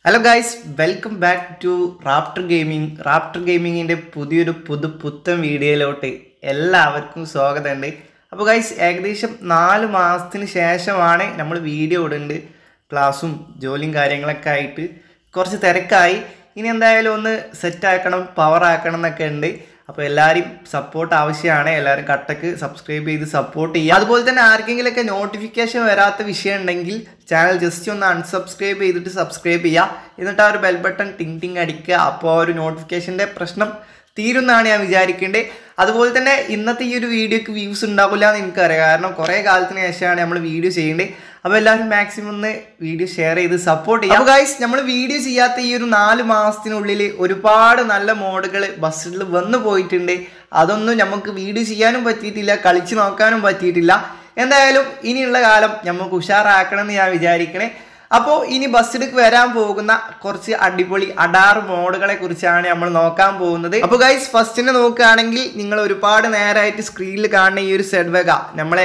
Hello guys, welcome back to raptor gaming. Raptor ഗെയിമിങ്ങിൻ്റെ പുതിയൊരു പുത്തൻ വീഡിയോയിലോട്ട് എല്ലാവർക്കും സ്വാഗതമുണ്ട്. അപ്പോൾ ഗൈസ്, ഏകദേശം 4 മാസത്തിന് ശേഷമാണ് നമ്മൾ വീഡിയോ ഇടുന്നുണ്ട്. ക്ലാസ്സും ജോലിയും കാര്യങ്ങളൊക്കെ ആയിട്ട് കുറച്ച് തിരക്കായി. ഇനി എന്തായാലും ഒന്ന് സെറ്റാക്കണം, പവർ ആക്കണം എന്നൊക്കെ ഉണ്ട്. അപ്പോൾ എല്ലാവരും സപ്പോർട്ട് ആവശ്യമാണ്. എല്ലാവരും കട്ടക്ക് സബ്സ്ക്രൈബ് ചെയ്ത് സപ്പോർട്ട് ചെയ്യുക. അതുപോലെ തന്നെ ആർക്കെങ്കിലുമൊക്കെ നോട്ടിഫിക്കേഷൻ വരാത്ത വിഷയം ഉണ്ടെങ്കിൽ ചാനൽ ജസ്റ്റ് ഒന്ന് അൺസബ്സ്ക്രൈബ് ചെയ്തിട്ട് സബ്സ്ക്രൈബ് ചെയ്യുക. എന്നിട്ട് ആ ഒരു ബെൽ ബട്ടൺ ടിങ് അടിക്കുക. അപ്പോൾ ആ ഒരു നോട്ടിഫിക്കേഷൻ്റെ പ്രശ്നം തീരുമെന്നാണ് ഞാൻ വിചാരിക്കേണ്ടത്. അതുപോലെ തന്നെ ഇന്നത്തെ ഈ ഒരു വീഡിയോക്ക് വ്യൂസ് ഉണ്ടാവില്ല എന്ന് എനിക്കറിയാം, കാരണം കുറേ കാലത്തിന് ശേഷമാണ് നമ്മൾ വീഡിയോ ചെയ്യേണ്ടത്. അപ്പോൾ എല്ലാവരും മാക്സിമം ഒന്ന് വീഡിയോ ഷെയർ ചെയ്ത് സപ്പോർട്ട് ചെയ്യുക. അപ്പോൾ ഗൈസ്, നമ്മൾ വീഡിയോ ചെയ്യാത്ത ഈ ഒരു 4 മാസത്തിനുള്ളിൽ ഒരുപാട് നല്ല മോഡുകൾ ബസ്സിൽ വന്നു പോയിട്ടുണ്ട്. അതൊന്നും നമുക്ക് വീഡിയോ ചെയ്യാനും പറ്റിയിട്ടില്ല, കളിച്ച് നോക്കാനും പറ്റിയിട്ടില്ല. എന്തായാലും ഇനിയുള്ള കാലം നമുക്ക് ഉഷാറാക്കണം എന്ന് ഞാൻ വിചാരിക്കണേ. അപ്പോൾ ഇനി ബസ്സിലേക്ക് വരാൻ പോകുന്ന കുറച്ച് അടിപൊളി അഡാർ മോഡുകളെ കുറിച്ചാണ് നമ്മൾ നോക്കാൻ പോകുന്നത്. അപ്പോൾ ഗൈസ്, ഫസ്റ്റിനെ നോക്കുകയാണെങ്കിൽ നിങ്ങൾ ഒരുപാട് നേരമായിട്ട് സ്ക്രീനിൽ കാണുന്ന ഈ ഒരു സെഡ്വെഗ നമ്മളെ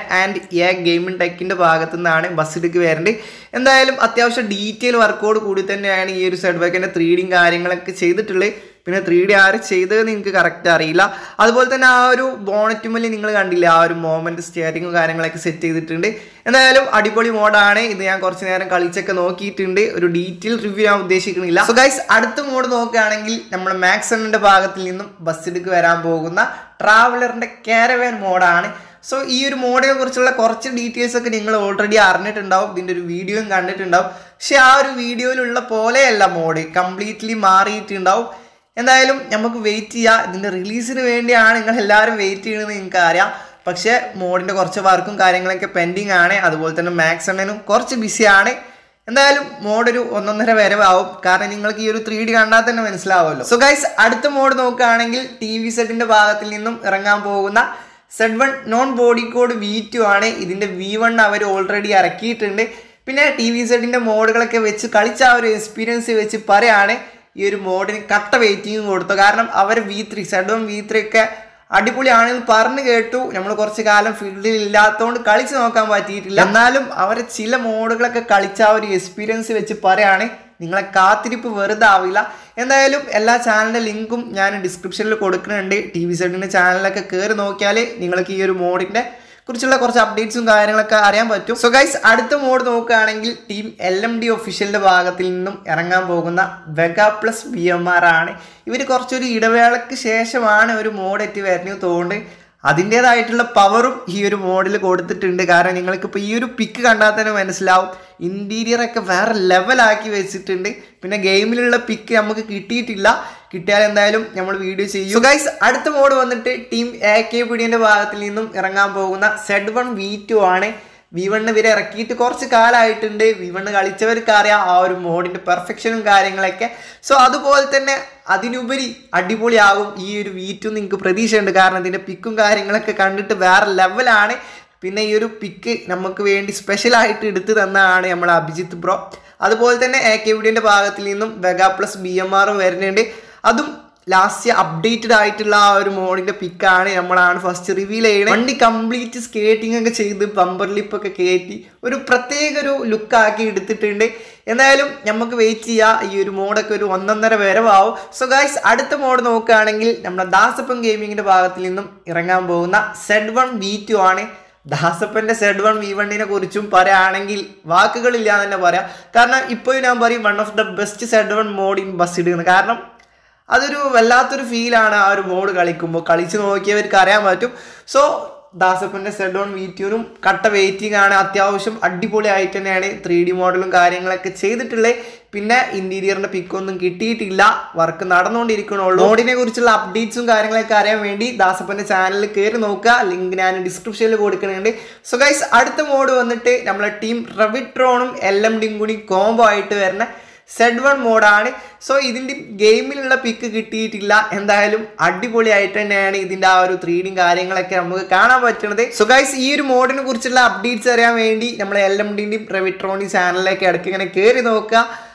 എ ഗെയിമിംഗ് ടെക്കിൻ്റെ ഭാഗത്തു നിന്നാണ് ബസ്സിലേക്ക് വരേണ്ടത്. എന്തായാലും അത്യാവശ്യം ഡീറ്റെയിൽ വർക്കോട് കൂടി തന്നെയാണ് ഈ ഒരു സെഡ്വെഗിൻ്റെ 3D കാര്യങ്ങളൊക്കെ ചെയ്തിട്ടുള്ളത്. പിന്നെ 3D ആര് ചെയ്തതെന്ന് എനിക്ക് കറക്റ്റ് അറിയില്ല. അതുപോലെ തന്നെ ആ ഒരു ബോണറ്റുമല്ലി നിങ്ങൾ കണ്ടില്ല, ആ ഒരു മോമെൻറ്റ് സ്റ്റിയറിങ്ങും കാര്യങ്ങളൊക്കെ സെറ്റ് ചെയ്തിട്ടുണ്ട്. എന്തായാലും അടിപൊളി മോഡാണ് ഇത്. ഞാൻ കുറച്ച് നേരം കളിച്ചൊക്കെ നോക്കിയിട്ടുണ്ട്. ഒരു ഡീറ്റെയിൽ റിവ്യൂ ഞാൻ ഉദ്ദേശിക്കുന്നില്ല. സോ ഗൈസ്, അടുത്ത മോഡ് നോക്കുകയാണെങ്കിൽ നമ്മൾ മാക്സണിൻ്റെ ഭാഗത്തിൽ നിന്നും ബസ്സിലേക്ക് വരാൻ പോകുന്ന ട്രാവലറിൻ്റെ കാരവാൻ മോഡാണ്. സോ ഈ ഒരു മോഡിനെ കുറിച്ചുള്ള കുറച്ച് ഡീറ്റെയിൽസ് ഒക്കെ നിങ്ങൾ ഓൾറെഡി അറിഞ്ഞിട്ടുണ്ടാവും, ഇതിൻ്റെ ഒരു വീഡിയോയും കണ്ടിട്ടുണ്ടാവും. പക്ഷെ ആ ഒരു വീഡിയോയിലുള്ള പോലെയല്ല മോഡ്, കംപ്ലീറ്റ്ലി മാറിയിട്ടുണ്ടാവും. എന്തായാലും നമുക്ക് വെയിറ്റ് ചെയ്യാം. ഇതിൻ്റെ റിലീസിന് വേണ്ടിയാണ് നിങ്ങൾ എല്ലാവരും വെയിറ്റ് ചെയ്യണമെന്ന് നിങ്ങൾക്ക് അറിയാം. പക്ഷേ മോഡിൻ്റെ കുറച്ച് വർക്കും കാര്യങ്ങളൊക്കെ പെൻഡിങ് ആണ്. അതുപോലെ തന്നെ മാക്സ് അണ്ണനും കുറച്ച് ബിസിയാണ്. എന്തായാലും മോഡൊരു 1.5 വരവാകും, കാരണം നിങ്ങൾക്ക് ഈ ഒരു 3D കണ്ടാൽ തന്നെ മനസ്സിലാവുമല്ലോ. സോ ഗൈസ്, അടുത്ത മോഡ് നോക്കുകയാണെങ്കിൽ TVZൻ്റെ ഭാഗത്തിൽ നിന്നും ഇറങ്ങാൻ പോകുന്ന Z1 non body code V2 ആണ്. ഇതിൻ്റെ V1 അവർ ഓൾറെഡി ഇറക്കിയിട്ടുണ്ട്. പിന്നെ TVZൻ്റെ മോഡുകളൊക്കെ വെച്ച് കളിച്ച ആ ഒരു എക്സ്പീരിയൻസ് വെച്ച് പറയാണ് ഈ ഒരു മോഡിന് കട്ട വെയിറ്റിംഗ് കൊടുത്തു. കാരണം അവർ Z1 V3 ഒക്കെ അടിപൊളിയാണെന്ന് പറഞ്ഞു കേട്ടു. നമ്മൾ കുറച്ച് കാലം ഫീൽഡിൽ ഇല്ലാത്തതുകൊണ്ട് കളിച്ച് നോക്കാൻ പറ്റിയിട്ടില്ല. എന്നാലും അവരെ ചില മോഡുകളൊക്കെ കളിച്ച ആ ഒരു എക്സ്പീരിയൻസ് വെച്ച് പറയാണ് നിങ്ങളെ കാത്തിരിപ്പ് വെറുതെ ആവില്ല. എന്തായാലും എല്ലാ ചാനലിൻ്റെ ലിങ്കും ഞാൻ ഡിസ്ക്രിപ്ഷനിൽ കൊടുക്കുന്നുണ്ട്. TVZൻ്റെ ചാനലിലൊക്കെ കയറി നോക്കിയാൽ നിങ്ങൾക്ക് ഈ ഒരു മോഡിൻ്റെ കുറിച്ചുള്ള കുറച്ച് അപ്ഡേറ്റ്സും കാര്യങ്ങളൊക്കെ അറിയാൻ പറ്റും. സോ ഗൈസ്, അടുത്ത മോഡ് നോക്കുകയാണെങ്കിൽ ടീം LMD ഒഫീഷ്യലിൻ്റെ ഭാഗത്തിൽ നിന്നും ഇറങ്ങാൻ പോകുന്ന വെഗ പ്ലസ് VMR ആണ്. ഇവർ കുറച്ചൊരു ഇടവേളയ്ക്ക് ശേഷമാണ് ഒരു മോഡ് എത്തി വരുന്നത് തോന്നുന്നത്. അതിൻ്റേതായിട്ടുള്ള പവറും ഈ ഒരു മോഡിൽ കൊടുത്തിട്ടുണ്ട്. കാരണം നിങ്ങൾക്കിപ്പോൾ ഈ ഒരു പിക്ക് കണ്ടാൽ തന്നെ മനസ്സിലാവും, ഇൻറ്റീരിയറൊക്കെ വേറെ ലെവലാക്കി വെച്ചിട്ടുണ്ട്. പിന്നെ ഗെയിമിലുള്ള പിക്ക് നമുക്ക് കിട്ടിയിട്ടില്ല, കിട്ടിയാൽ എന്തായാലും നമ്മൾ വീഡിയോ ചെയ്യും. സോ ഗൈസ്, അടുത്ത മോഡ് വന്നിട്ട് ടീം AKPDൻ്റെ ഭാഗത്തിൽ നിന്നും ഇറങ്ങാൻ പോകുന്ന Z1 V2 ആണ്. V1 ഇവരെ ഇറക്കിയിട്ട് കുറച്ച് കാലമായിട്ടുണ്ട്. V1 കളിച്ചവർക്ക് അറിയാം ആ ഒരു മോഡിൻ്റെ പെർഫെക്ഷനും കാര്യങ്ങളൊക്കെ. സോ അതുപോലെ തന്നെ അതിനുപരി അടിപൊളിയാകും ഈ ഒരു V2 നിങ്ങൾക്ക് പ്രതീക്ഷയുണ്ട്. കാരണം ഇതിൻ്റെ പിക്കും കാര്യങ്ങളൊക്കെ കണ്ടിട്ട് വേറെ ലെവലാണ്. പിന്നെ ഈ ഒരു പിക്ക് നമുക്ക് വേണ്ടി സ്പെഷ്യലായിട്ട് എടുത്തു തന്നതാണ് നമ്മൾ അഭിജിത്ത് ബ്രോ. അതുപോലെ തന്നെ AKPDൻ്റെ ഭാഗത്തിൽ നിന്നും വെഗ പ്ലസ് BMR വരുന്നുണ്ട്. അതും ലാസ്റ്റ് അപ്ഡേറ്റഡ് ആയിട്ടുള്ള ആ ഒരു മോഡിൻ്റെ പിക്കാണ് നമ്മളാണ് ഫസ്റ്റ് റിവീൽ ചെയ്യുന്നത്. വണ്ടി കംപ്ലീറ്റ് സ്കേറ്റിംഗ് ഒക്കെ ചെയ്ത് ബമ്പർ ലിപ്പൊക്കെ കയറ്റി ഒരു പ്രത്യേക ഒരു ലുക്കാക്കി എടുത്തിട്ടുണ്ട്. എന്തായാലും നമുക്ക് വെയിറ്റ് ചെയ്യാം. ഈ ഒരു മോഡൊക്കെ ഒരു 1.5 വരവാകും. സോ ഗൈസ്, അടുത്ത മോഡ് നോക്കുകയാണെങ്കിൽ നമ്മുടെ ദാസപ്പൻ ഗെയിമിങ്ങിൻ്റെ ഭാഗത്തിൽ നിന്നും ഇറങ്ങാൻ പോകുന്ന Z1 V2 ആണ്. ദാസപ്പൻ്റെ Z1 V1നെ കുറിച്ചും പറയുകയാണെങ്കിൽ വാക്കുകളില്ല എന്ന് തന്നെ പറയാം. കാരണം ഇപ്പോഴും ഞാൻ പറയും one of the best Z1 mod in bussid എന്ന്. കാരണം അതൊരു വല്ലാത്തൊരു ഫീലാണ് ആ ഒരു മോഡ് കളിക്കുമ്പോൾ. കളിച്ച് നോക്കിയവർക്ക് അറിയാൻ പറ്റും. സോ ദാസപ്പൻ്റെ Z1 V2നും കട്ട വെയിറ്റിംഗ് ആണ്. അത്യാവശ്യം അടിപൊളിയായിട്ട് തന്നെയാണ് 3D മോഡലും കാര്യങ്ങളൊക്കെ ചെയ്തിട്ടുള്ളത്. പിന്നെ ഇൻറ്റീരിയറിൻ്റെ പിക്കൊന്നും കിട്ടിയിട്ടില്ല, വർക്ക് നടന്നുകൊണ്ടിരിക്കണുള്ളൂ. മോഡിനെ കുറിച്ചുള്ള അപ്ഡേറ്റ്സും കാര്യങ്ങളൊക്കെ അറിയാൻ വേണ്ടി ദാസപ്പൻ്റെ ചാനലിൽ കയറി നോക്കുക, ലിങ്ക് ഞാൻ ഡിസ്ക്രിപ്ഷനിൽ കൊടുക്കുന്നുണ്ട്. സോ ഗൈസ്, അടുത്ത മോഡ് വന്നിട്ട് നമ്മളെ ടീം റെവിട്രോണും LMDയും കൂടി കോംബോ ആയിട്ട് വരുന്ന Z1 മോഡാണ്. സോ ഇതിൻ്റെ ഗെയിമിലുള്ള പിക്ക് കിട്ടിയിട്ടില്ല. എന്തായാലും അടിപൊളിയായിട്ട് തന്നെയാണ് ഇതിൻ്റെ ആ ഒരു 3D കാര്യങ്ങളൊക്കെ നമുക്ക് കാണാൻ പറ്റുന്നത്. സോ ഗൈസ്, ഈ ഒരു മോഡിനെ കുറിച്ചുള്ള അപ്ഡേറ്റ്സ് അറിയാൻ വേണ്ടി നമ്മൾ LMDൻ്റെയും റെവിട്രോണിൻ്റെയും ചാനലിലേക്ക് ഇടയ്ക്ക് ഇങ്ങനെ കയറി നോക്കുക.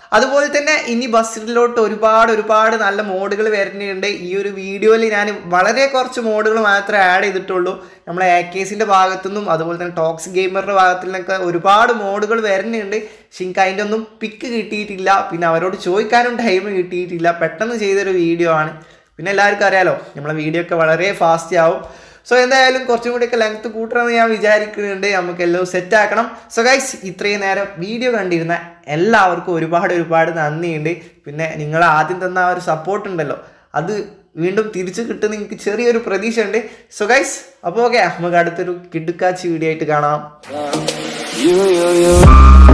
അതുപോലെ തന്നെ ഇനി ബസ്സിലോട്ട് ഒരുപാട് നല്ല മോഡുകൾ വരുന്നുണ്ട്. ഈ ഒരു വീഡിയോയിൽ ഞാൻ വളരെ കുറച്ച് മോഡുകൾ മാത്രമേ ആഡ് ചെയ്തിട്ടുള്ളൂ. നമ്മളെ AKസിൻ്റെ ഭാഗത്തുനിന്നും അതുപോലെ തന്നെ ടോക്സ് ഗെയിമറുടെ ഭാഗത്തു നിന്നൊക്കെ ഒരുപാട് മോഡുകൾ വരുന്നുണ്ട്. പക്ഷെ എനിക്ക് അതിൻ്റെ ഒന്നും പിക്ക് കിട്ടിയിട്ടില്ല. പിന്നെ അവരോട് ചോദിക്കാനും ടൈം കിട്ടിയിട്ടില്ല. പെട്ടെന്ന് ചെയ്തൊരു വീഡിയോ ആണ്. പിന്നെ എല്ലാവർക്കും അറിയാലോ നമ്മളെ വീഡിയോ ഒക്കെ വളരെ ഫാസ്റ്റ് ആവും. സോ എന്തായാലും കുറച്ചും കൂടിയൊക്കെ ലെങ്ത് കൂട്ടണമെന്ന് ഞാൻ വിചാരിക്കുന്നുണ്ട്. നമുക്കെല്ലാം സെറ്റ് ആക്കണം. സോ ഗൈസ്, ഇത്രയും നേരം വീഡിയോ കണ്ടിരുന്ന എല്ലാവർക്കും ഒരുപാട് നന്ദിയുണ്ട്. പിന്നെ നിങ്ങൾ ആദ്യം തന്ന ആ ഒരു സപ്പോർട്ട് ഉണ്ടല്ലോ, അത് വീണ്ടും തിരിച്ചു കിട്ടുന്ന എനിക്ക് ചെറിയൊരു പ്രതീക്ഷ ഉണ്ട്. സോ ഗൈസ്, അപ്പോൾ ഓക്കെ, നമുക്ക് അടുത്തൊരു കിടുക്കാച്ചി വീഡിയോ ആയിട്ട് കാണാം.